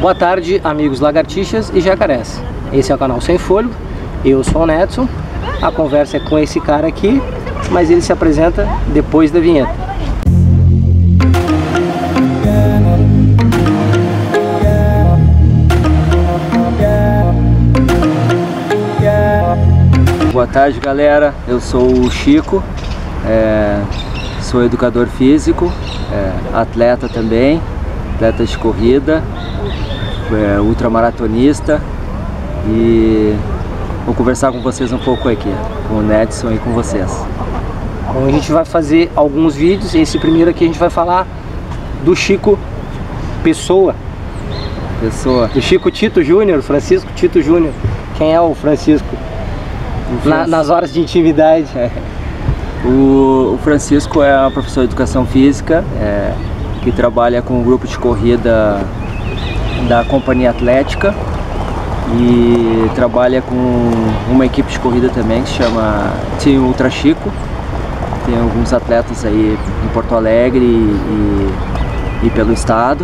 Boa tarde, amigos lagartixas e jacarés. Esse é o canal Sem Fôlego, eu sou o Nedson. A conversa é com esse cara aqui, mas ele se apresenta depois da vinheta. Boa tarde, galera, eu sou o Chico, sou educador físico, atleta também, atleta de corrida, ultramaratonista, e vou conversar com vocês um pouco aqui, com o Nedson e com vocês. Bom, a gente vai fazer alguns vídeos, e esse primeiro aqui a gente vai falar do Chico Pessoa. Do Chico Tito Júnior, Francisco Tito Júnior. Quem é o Francisco? Nas horas de intimidade. O Francisco é um professor de educação física, que trabalha com o grupo de corrida da Companhia Atlética e trabalha com uma equipe de corrida também que se chama Team Ultra Chico. Tem alguns atletas aí em Porto Alegre e pelo estado.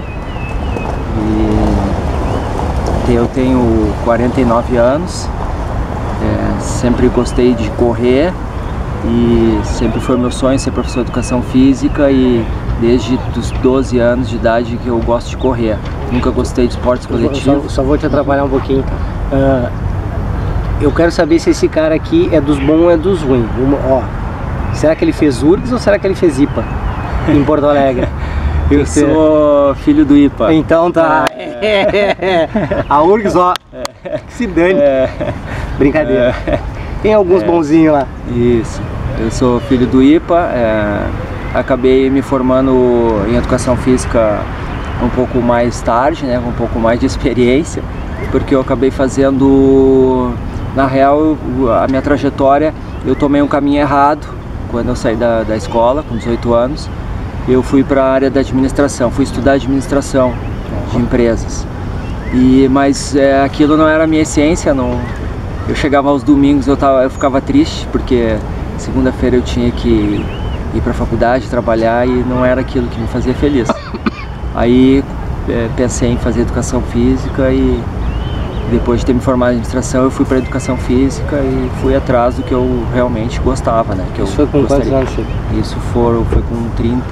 E eu tenho 49 anos, sempre gostei de correr e sempre foi meu sonho ser professor de educação física, e desde os 12 anos de idade que eu gosto de correr. Nunca gostei de esportes coletivos. Só vou te atrapalhar um pouquinho. Eu quero saber se esse cara aqui é dos bons ou é dos ruins. Será que ele fez URGS ou será que ele fez IPA em Porto Alegre? Eu sou filho do IPA. Então tá. A URGS, ó, que se dane. Brincadeira. Tem alguns bonzinhos lá. Isso. Eu sou filho do IPA. Acabei me formando em educação física um pouco mais tarde, né, com um pouco mais de experiência, porque eu acabei fazendo, na real, a minha trajetória, eu tomei um caminho errado quando eu saí da escola, com 18 anos. Eu fui para a área da administração, fui estudar administração de empresas, mas aquilo não era a minha essência. Não. Eu chegava aos domingos, eu ficava triste, porque segunda-feira eu tinha que ir para a faculdade, trabalhar, e não era aquilo que me fazia feliz. Aí pensei em fazer educação física, e depois de ter me formado em administração eu fui para educação física e fui atrás do que eu realmente gostava, né? Isso foi com quantos anos, Chico? Isso foi com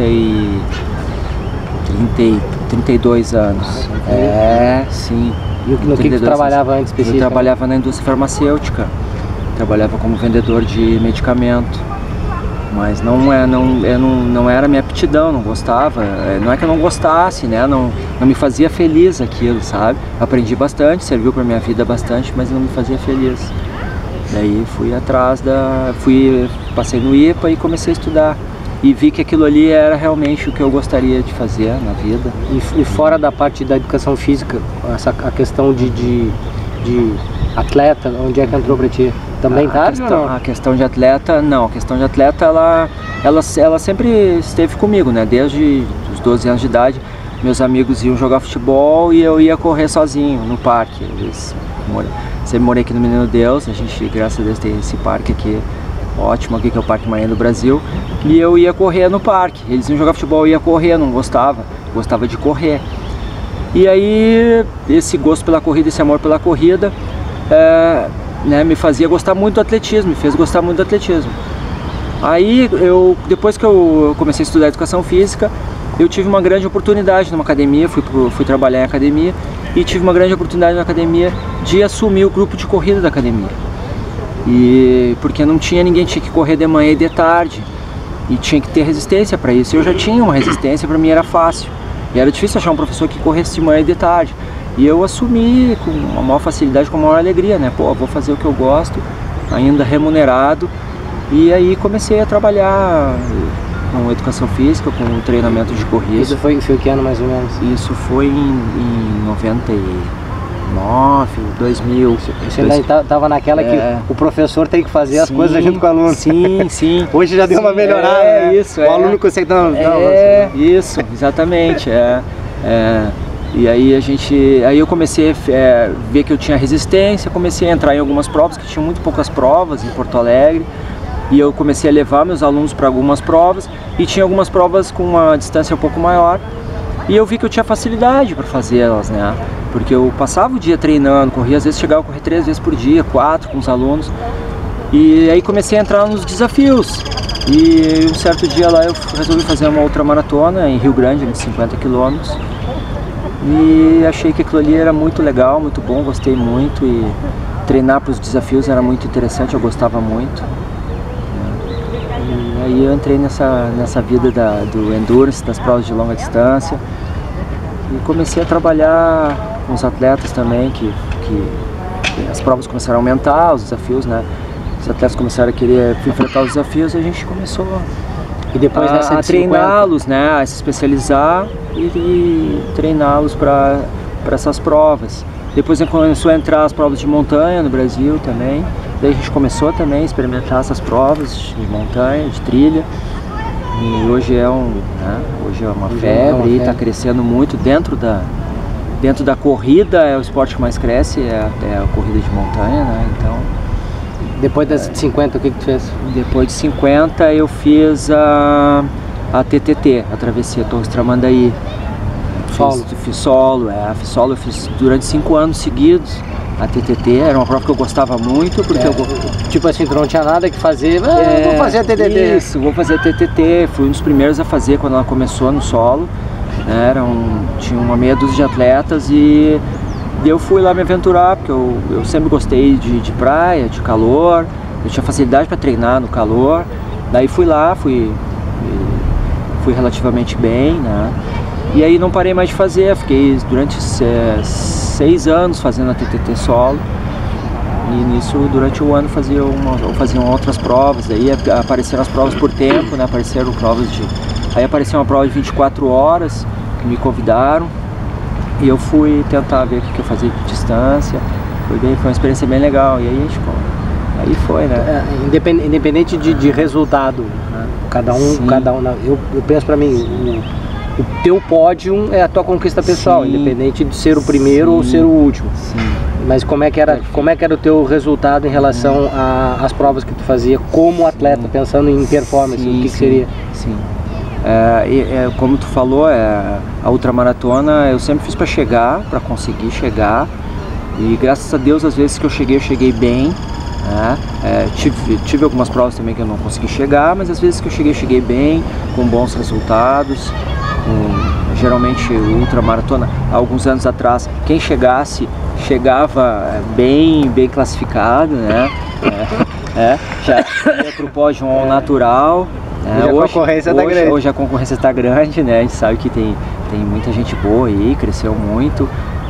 32 anos. Sim. E no que tu trabalhava antes específico? Eu trabalhava na indústria farmacêutica, trabalhava como vendedor de medicamento, mas não era minha aptidão, não gostava. Não é que eu não gostasse, né? Não me fazia feliz aquilo, sabe? Aprendi bastante, serviu para minha vida bastante, mas não me fazia feliz. Daí fui atrás passei no IPA e comecei a estudar. E vi que aquilo ali era realmente o que eu gostaria de fazer na vida. E fora da parte da educação física, a questão de atleta, onde é que entrou pra ti? Também tarde ou não? A questão de atleta, não. A questão de atleta, ela sempre esteve comigo, né? Desde os 12 anos de idade, meus amigos iam jogar futebol e eu ia correr sozinho no parque. Sempre morei aqui no Menino Deus, a gente, graças a Deus, tem esse parque aqui ótimo aqui, que é o Parque Marinha do Brasil, e eu ia correr no parque. Eles iam jogar futebol, eu ia correr, não gostava de correr. E aí esse gosto pela corrida, esse amor pela corrida, me fazia gostar muito do atletismo, me fez gostar muito do atletismo. Aí depois que eu comecei a estudar educação física, eu tive uma grande oportunidade numa academia, fui trabalhar em academia, e tive uma grande oportunidade na academia de assumir o grupo de corrida da academia. E porque não tinha ninguém, tinha que correr de manhã e de tarde, e tinha que ter resistência para isso. Eu já tinha uma resistência, para mim era fácil, e era difícil achar um professor que corresse de manhã e de tarde. E eu assumi com uma maior facilidade, com a maior alegria, né? Pô, vou fazer o que eu gosto, ainda remunerado. E aí comecei a trabalhar com educação física, com treinamento de corrida. Isso foi que ano mais ou menos? Isso foi em 99, 2000. Você ainda estava naquela que o professor tem que fazer as coisas junto com o aluno. Sim. Hoje já deu uma melhorada, né? Isso, o aluno consegue dar isso, exatamente. E aí eu comecei a ver que eu tinha resistência, comecei a entrar em algumas provas, que tinha muito poucas provas em Porto Alegre. E eu comecei a levar meus alunos para algumas provas, e tinha algumas provas com uma distância um pouco maior. E eu vi que eu tinha facilidade para fazê-las, né? Porque eu passava o dia treinando, corria, às vezes chegava a correr 3 vezes por dia, 4 com os alunos. E aí comecei a entrar nos desafios. E um certo dia lá eu resolvi fazer uma ultramaratona em Rio Grande, de 50 quilômetros. E achei que aquilo ali era muito legal, muito bom, gostei muito. E treinar para os desafios era muito interessante, eu gostava muito. E aí eu entrei nessa vida do endurance, das provas de longa distância. E comecei a trabalhar com os atletas também, que as provas começaram a aumentar, os desafios, né? Os atletas começaram a querer enfrentar os desafios e a gente começou a treiná-los, né? A se especializar e treiná-los para essas provas. Depois começou a entrar as provas de montanha no Brasil também. Daí a gente começou também a experimentar essas provas de montanha, de trilha. E hoje é uma febre e está crescendo muito dentro da corrida. É o esporte que mais cresce, é a corrida de montanha, né? Então, depois das 50, o que tu fez? Depois de 50 eu fiz a TTT, a Travessia Torres Tramandaí. Fiz solo, a solo eu fiz durante 5 anos seguidos. A TTT era uma prova que eu gostava muito, porque tipo assim, tu não tinha nada que fazer, vou fazer a TTT. Isso, vou fazer a TTT, fui um dos primeiros a fazer quando ela começou no solo. Tinha uma meia dúzia de atletas e eu fui lá me aventurar, porque eu sempre gostei de praia, de calor, eu tinha facilidade para treinar no calor. Daí fui lá, fui relativamente bem, né? E aí não parei mais de fazer, fiquei durante 6 anos fazendo a TTT solo. E nisso, durante o ano, faziam outras provas. Aí apareceram as provas por tempo, né? Aí apareceu uma prova de 24 horas, que me convidaram. E eu fui tentar ver o que eu fazia de distância. Foi uma experiência bem legal. E aí foi, né? Independente de resultado, né? Cada um. Eu penso pra mim, o teu pódio é a tua conquista pessoal, independente de ser o primeiro ou ser o último. Sim. Mas como é que era o teu resultado em relação às provas que tu fazia como atleta, pensando em performance, o que seria? Sim. Como tu falou, a ultramaratona eu sempre fiz para conseguir chegar. E graças a Deus, às vezes que eu cheguei bem. Né? Tive algumas provas também que eu não consegui chegar, mas às vezes que eu cheguei bem, com bons resultados. Geralmente ultramaratona, há alguns anos atrás, quem chegava bem classificado, né? Já ia para o pódio natural. Hoje a concorrência está grande, né? A gente sabe que tem muita gente boa aí, cresceu muito.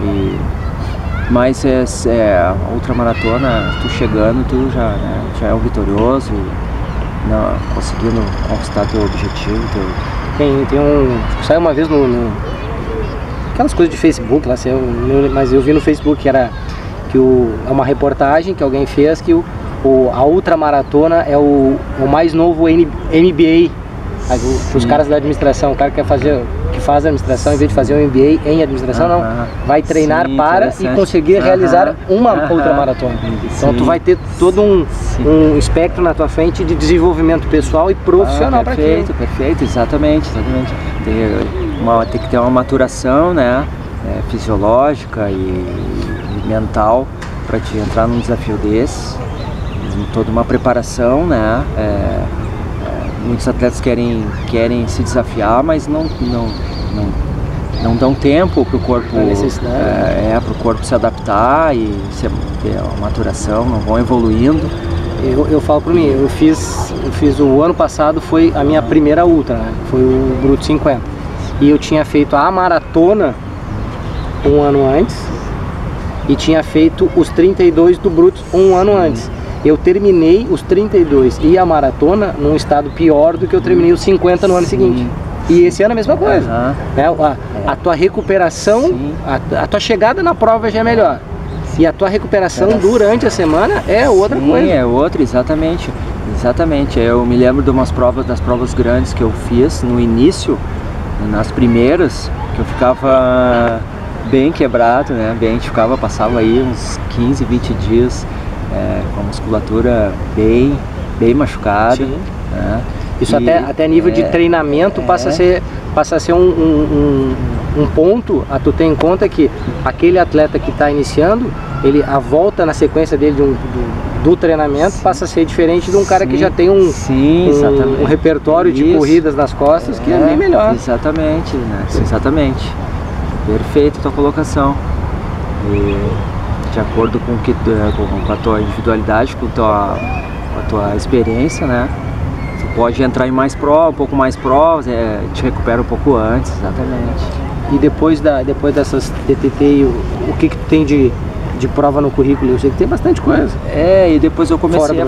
Mas a ultramaratona, tu chegando, tu já é um vitorioso, conseguindo conquistar teu objetivo. Saiu uma vez aquelas coisas de Facebook lá, mas eu vi no Facebook que é uma reportagem que alguém fez que a ultramaratona é o mais novo MBA. Os caras da administração, o cara que faz administração, em vez de fazer um MBA em administração, vai treinar e conseguir realizar uma ultramaratona. Então tu vai ter todo um espectro na tua frente de desenvolvimento pessoal e profissional para aquilo. Perfeito, exatamente. Tem que ter uma maturação, né, fisiológica e mental para te entrar num desafio desse. Toda uma preparação, né? Muitos atletas querem se desafiar, mas não dão tempo para o corpo, para o corpo se adaptar e ter uma maturação, não vão evoluindo. Eu falo por mim, eu fiz o ano passado, foi a minha primeira ultra, né? Foi o Bruto 50. E eu tinha feito a maratona um ano antes e tinha feito os 32 do Bruto um ano antes. Eu terminei os 32 e a maratona num estado pior do que eu terminei os 50 no ano seguinte. E esse ano é a mesma coisa. A tua recuperação, a tua chegada na prova já é melhor. E a tua recuperação durante a semana é outra coisa. É outra, exatamente. Eu me lembro das provas grandes que eu fiz no início, nas primeiras, que eu ficava bem quebrado, né? Passava aí uns 15, 20 dias com a musculatura bem machucada. Né? Isso até nível de treinamento passa a ser um ponto a tu ter em conta que aquele atleta que está iniciando, a volta na sequência dele do treinamento passa a ser diferente de um cara que já tem um repertório de corridas nas costas que é bem melhor. Exatamente, né? Exatamente. Perfeita a tua colocação. E de acordo com a tua individualidade, com a tua experiência, né? Tu pode entrar em mais provas, um pouco mais provas, te recupera um pouco antes, exatamente. E depois dessas DTT, o que tu tem de prova no currículo? Eu sei que tem bastante coisa. E depois eu comecei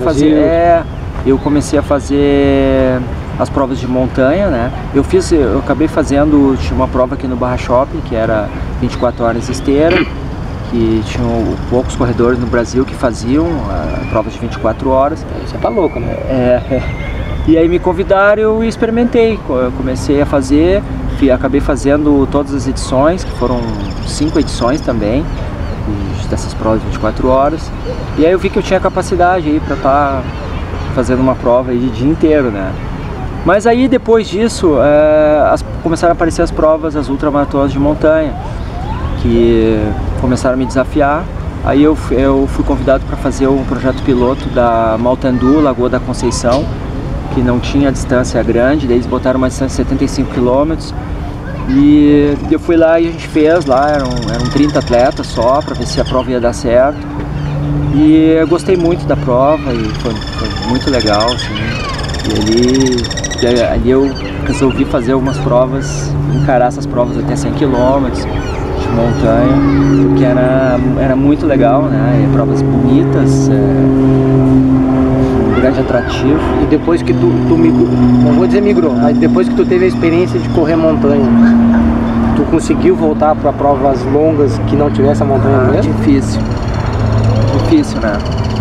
a fazer as provas de montanha, né? Eu acabei fazendo, tinha uma prova aqui no Barra Shopping, que era 24 horas esteira, que tinham poucos corredores no Brasil que faziam provas de 24 horas. Isso é pra louco, né? E aí me convidaram e experimentei, eu comecei a fazer, acabei fazendo todas as edições, que foram 5 edições também, dessas provas de 24 horas. E aí eu vi que eu tinha capacidade aí para estar fazendo uma prova aí de dia inteiro, né? Mas aí depois disso, começaram a aparecer as provas, as ultramaratonas de montanha, que começaram a me desafiar. Aí eu fui convidado para fazer um projeto piloto da Maltandu, Lagoa da Conceição, que não tinha distância grande, daí eles botaram uma distância de 75 km. E eu fui lá e a gente fez lá, eram 30 atletas só, para ver se a prova ia dar certo. E eu gostei muito da prova e foi muito legal, assim. E ali eu resolvi fazer algumas provas, encarar essas provas até 100 km de montanha, porque era muito legal, né? E provas bonitas, um grande atrativo. E depois que tu migrou, não vou dizer migrou, mas depois que tu teve a experiência de correr montanha, tu conseguiu voltar para provas longas que não tivesse a montanha mesmo? Difícil, né?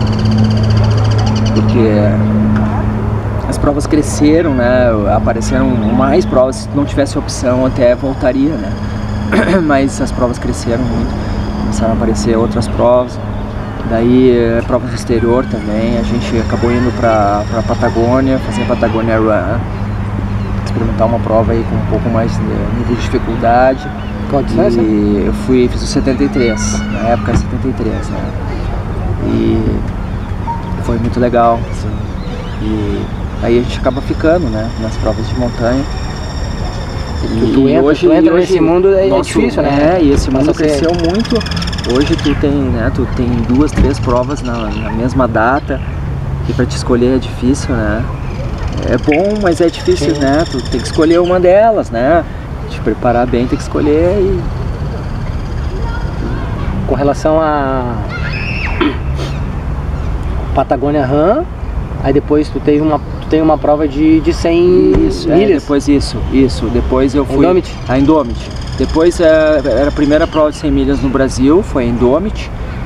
Porque as provas cresceram, né? Apareceram mais provas, se não tivesse opção até voltaria, né? Mas as provas cresceram muito, começaram a aparecer outras provas. Daí provas no exterior também, a gente acabou indo para Patagônia, fazer Patagônia Run, experimentar uma prova aí com um pouco mais de nível de dificuldade. Qual distância? E eu fiz o 73, na época 73, né? E foi muito legal, assim. E aí a gente acaba ficando, né, nas provas de montanha. Tu entra nesse mundo, difícil, né? E esse mundo cresceu muito. Hoje tu tem 2, 3 provas na mesma data, que para te escolher é difícil, né? É bom, mas é difícil, né? Tu tem que escolher uma delas, né? Te preparar bem, tem que escolher e... Com relação a Patagônia Run, aí depois tu tem uma prova de 100 milhas. Depois depois eu fui... Indomit? A Indomit. Depois era a primeira prova de 100 milhas no Brasil, foi a Indomit.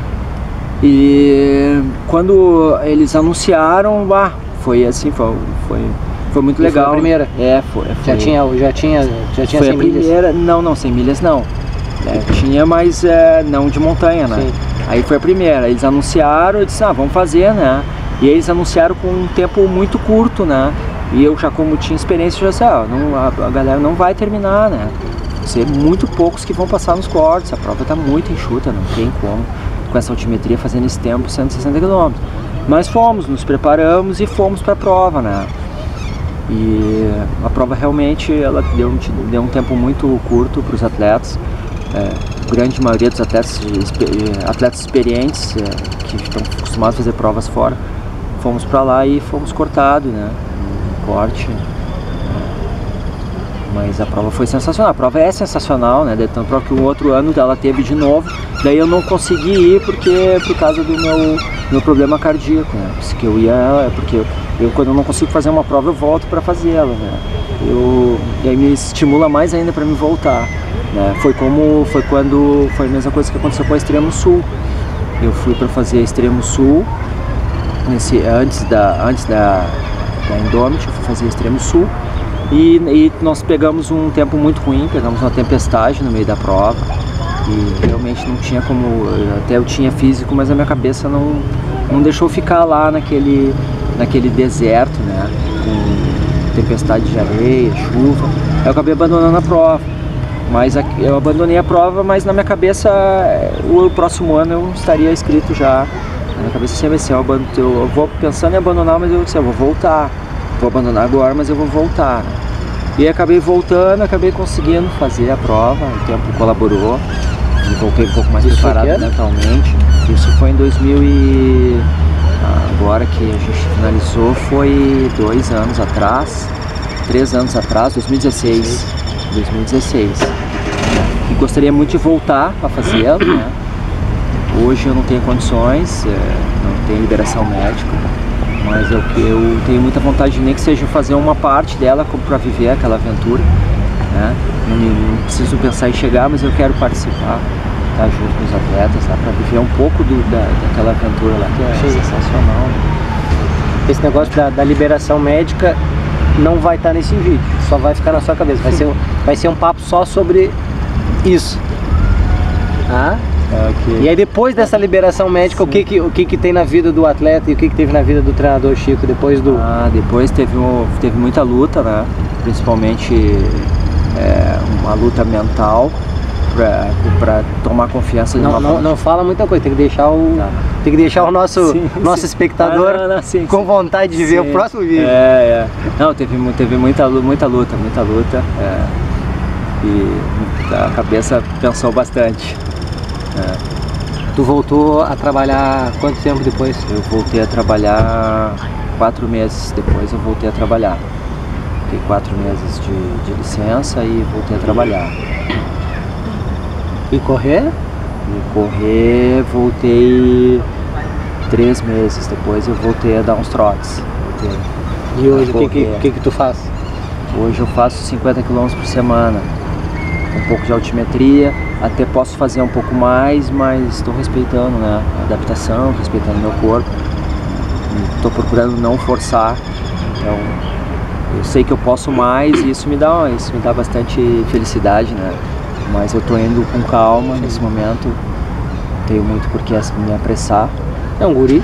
E quando eles anunciaram, foi assim, foi muito legal. Foi a primeira? Foi. Já tinha Foi 100 a primeira, não, 100 milhas não. Tinha, mas não de montanha, né? Sim. Aí foi a primeira, eles anunciaram, eu disse, vamos fazer, né? E eles anunciaram com um tempo muito curto, né? E eu já, como tinha experiência, já disse, a galera não vai terminar, né? Vão ser muito poucos que vão passar nos cortes, a prova está muito enxuta, não tem como, com essa altimetria, fazendo esse tempo, 160 km. Mas nos preparamos e fomos para a prova, né? E a prova realmente, ela deu um tempo muito curto para os atletas. A grande maioria dos atletas experientes, que estão acostumados a fazer provas fora, fomos para lá e fomos cortados, né? Um corte. Mas a prova foi sensacional, a prova é sensacional, né? Tanto que o outro ano ela teve de novo, daí eu não consegui ir por causa do meu problema cardíaco, né? Porque quando eu não consigo fazer uma prova eu volto para fazê-la, né? E aí me estimula mais ainda para me voltar, né? Foi a mesma coisa que aconteceu com a Extremo Sul. Eu fui para fazer a Extremo Sul, antes da Indomit, eu fui fazer a Extremo Sul. E nós pegamos um tempo muito ruim, pegamos uma tempestade no meio da prova e realmente não tinha como, até eu tinha físico, mas a minha cabeça não deixou ficar lá naquele deserto, né, com tempestade de areia, chuva. Aí eu acabei abandonando a prova Mas eu abandonei a prova, mas na minha cabeça o próximo ano eu estaria inscrito já. Na minha cabeça sempre assim, eu vou pensando em abandonar, mas eu disse, eu vou voltar. Vou abandonar agora, mas eu vou voltar. E acabei voltando, acabei conseguindo fazer a prova, o tempo colaborou. E voltei um pouco mais preparado mentalmente. Isso foi em 2000 e... Agora que a gente finalizou foi 2 anos atrás, 3 anos atrás, 2016. 2016. E gostaria muito de voltar a fazê-lo, né? Hoje eu não tenho condições, não tenho liberação médica, mas eu tenho muita vontade, nem que seja fazer uma parte dela para viver aquela aventura, né? Não preciso pensar em chegar, mas eu quero participar, estar junto com os atletas, tá? Para viver um pouco daquela aventura lá, que é sensacional. Esse negócio da liberação médica não vai estar nesse vídeo, só vai ficar na sua cabeça, vai ser um papo só sobre isso. Ah? Okay. E aí depois dessa liberação médica, o que tem na vida do atleta e o que teve na vida do treinador Chico depois do... Depois teve muita luta, né? Principalmente uma luta mental para tomar confiança. Não fala muita coisa, tem que deixar o nosso espectador com vontade de ver o próximo vídeo. Não, teve muita luta. E a cabeça pensou bastante. Tu voltou a trabalhar quanto tempo depois? Eu voltei a trabalhar 4 meses depois, eu voltei a trabalhar. Fiquei 4 meses de licença e voltei a trabalhar. E correr? E correr, voltei 3 meses depois, eu voltei a dar uns trotes. E hoje o que tu faz? Hoje eu faço 50 km por semana, um pouco de altimetria, até posso fazer um pouco mais, mas estou respeitando, né, a adaptação, respeitando meu corpo, estou procurando não forçar, então eu sei que eu posso mais e isso me dá bastante felicidade, né, mas eu estou indo com calma nesse momento, não tenho muito por que me apressar. É um guri?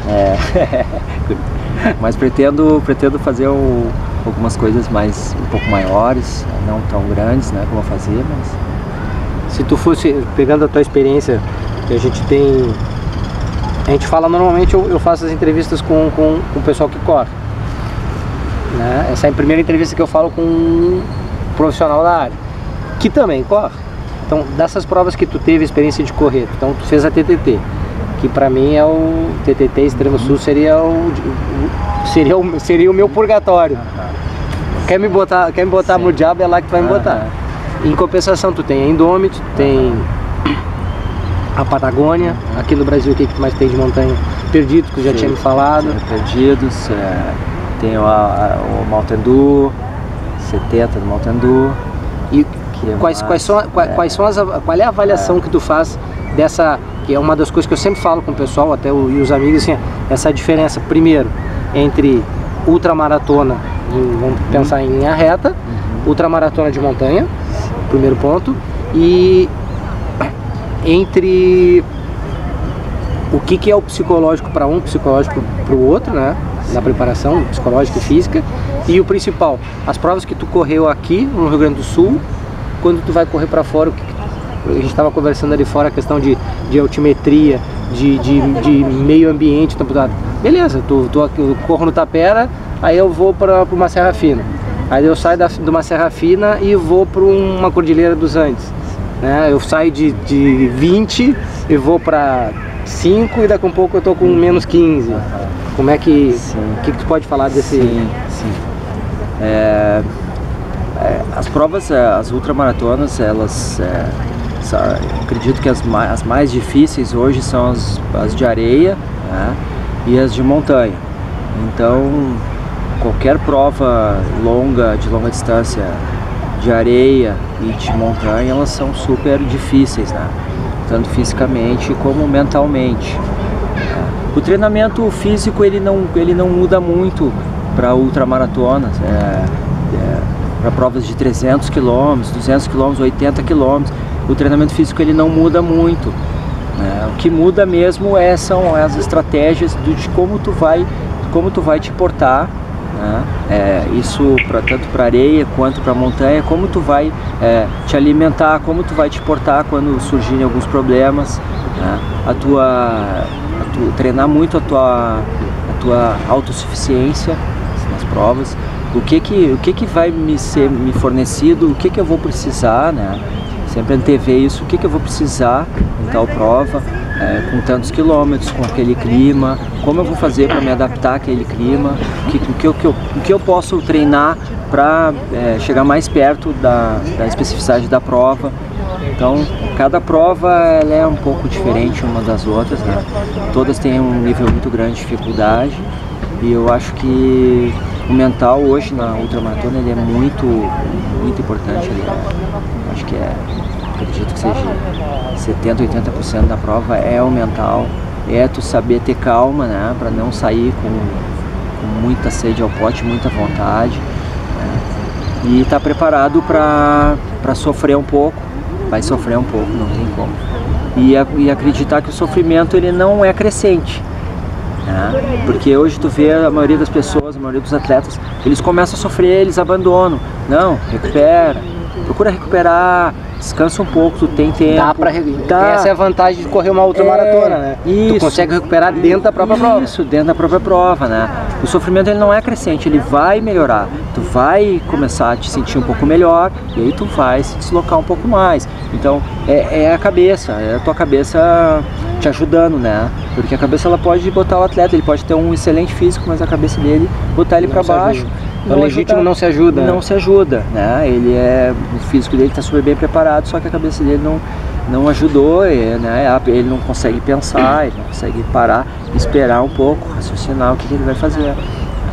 Mas pretendo fazer algumas coisas um pouco maiores, não tão grandes, né, como eu fazia, mas... Se tu fosse, pegando a tua experiência, que a gente fala normalmente, eu faço as entrevistas com o pessoal que corre, né? Essa é a primeira entrevista que eu falo com um profissional da área, que também corre. Então, dessas provas que tu teve experiência de correr, então tu fez a TTT, que pra mim é o TTT Extremo Sul, seria o meu purgatório. Quer me botar no diabo, é lá que tu vai me botar. Em compensação, tu tem a Indomit, tu tem a Patagônia, aqui no Brasil o que tu mais tem de montanha? Perdidos, que eu já tinha me falado. Perdidos, tem o Mountain Dew, 70 do Mountain Dew. E qual é a avaliação que tu faz dessa, que é uma das coisas que eu sempre falo com o pessoal, até e os amigos, assim, essa diferença, primeiro, entre ultramaratona, vamos pensar em linha reta, ultramaratona de montanha, primeiro ponto, e entre o que é o psicológico para um, psicológico para o outro, né, na preparação psicológica e física, e o principal, as provas que tu correu aqui no Rio Grande do Sul, quando tu vai correr para fora, a gente estava conversando ali fora a questão de altimetria, de meio ambiente, beleza, eu corro no Tapera, aí eu vou para uma Serra Fina. Aí eu saio de uma Serra Fina e vou para uma Cordilheira dos Andes, né? Eu saio de 20 e vou para 5 e daqui a um pouco eu tô com menos 15. Como é que... O que tu pode falar desse... Sim. As provas, as ultramaratonas, elas... acredito que as mais difíceis hoje são as de areia, né? E as de montanha. Então... Qualquer prova de longa distância, de areia e de montanha, elas são super difíceis, né? Tanto fisicamente como mentalmente. O treinamento físico ele não muda muito para ultramaratonas, para provas de 300 km, 200 km, 80 km. O treinamento físico ele não muda muito. Né? O que muda mesmo são as estratégias de como tu vai te portar né? Isso tanto para areia quanto para montanha, como tu vai te alimentar, como tu vai te portar quando surgirem alguns problemas, né? Treinar muito a tua autossuficiência nas provas, o que vai me fornecido, o que eu vou precisar, né? Sempre antever isso, o que eu vou precisar em tal prova, com tantos quilômetros, com aquele clima, como eu vou fazer para me adaptar àquele clima, o que eu posso treinar para chegar mais perto da especificidade da prova. Então, cada prova ela é um pouco diferente uma das outras, né? Todas têm um nível muito grande de dificuldade, e eu acho que o mental hoje na ultramaratona ele é muito importante. Acho que acredito que seja 70-80% da prova é o mental, tu saber ter calma, né, para não sair com muita sede ao pote, muita vontade, né, e estar preparado para sofrer um pouco. Vai sofrer um pouco, não tem como. E acreditar que o sofrimento ele não é crescente. Porque hoje tu vê a maioria das pessoas, a maioria dos atletas, eles começam a sofrer, eles abandonam. Não, recupera, procura recuperar, descansa um pouco, tu tem tempo. Essa é a vantagem de correr uma ultramaratona, né? Isso. Tu consegue recuperar dentro da própria prova. Isso, dentro da própria prova, né? O sofrimento ele não é crescente, ele vai melhorar. Tu vai começar a te sentir um pouco melhor e aí tu vai se deslocar um pouco mais. Então é a cabeça, é a tua cabeça te ajudando, né? Porque a cabeça ela pode botar o atleta, ele pode ter um excelente físico, mas a cabeça dele botar ele para baixo. O legítimo não se ajuda. Não se ajuda, né? O físico dele está super bem preparado, só que a cabeça dele não ajudou, né? Ele não consegue pensar, ele não consegue parar, esperar um pouco, raciocinar o que ele vai fazer, né?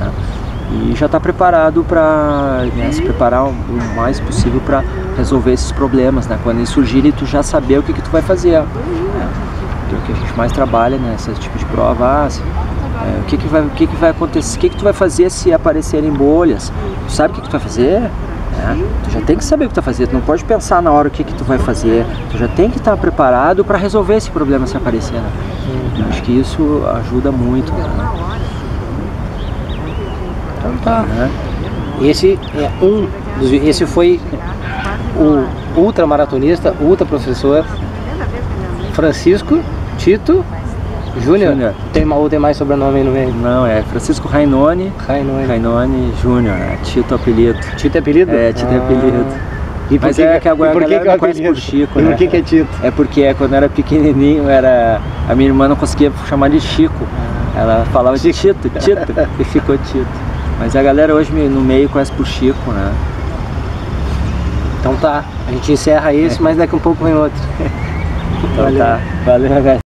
E já está preparado para se preparar o mais possível para resolver esses problemas, né? Quando eles surgirem, tu já saber o que tu vai fazer, né? Então, o que a gente mais trabalha nesse tipo de prova, o que vai acontecer, o que tu vai fazer se aparecerem bolhas, tu sabe o que tu vai fazer? Tu já tem que saber o que tu vai fazer, tu não pode pensar na hora o que tu vai fazer, tu já tem que estar preparado para resolver esse problema se aparecer, né? Eu acho que isso ajuda muito, né? Então tá. Esse foi o ultramaratonista, ultraprofessor Francisco Tito Júnior. Tem mais sobrenome aí no meio? Não, é Francisco Rainone Júnior, Tito apelido. Tito é apelido? Tito é apelido. E por que agora não conhece por Chico, né? Por que é Tito? É porque quando eu era pequenininho, a minha irmã não conseguia chamar de Chico. Ela falava de Tito, e ficou Tito. Mas a galera hoje no meio conhece por Chico, né? Então tá, a gente encerra esse, mas daqui a um pouco vem outro. Então tá, valeu, galera.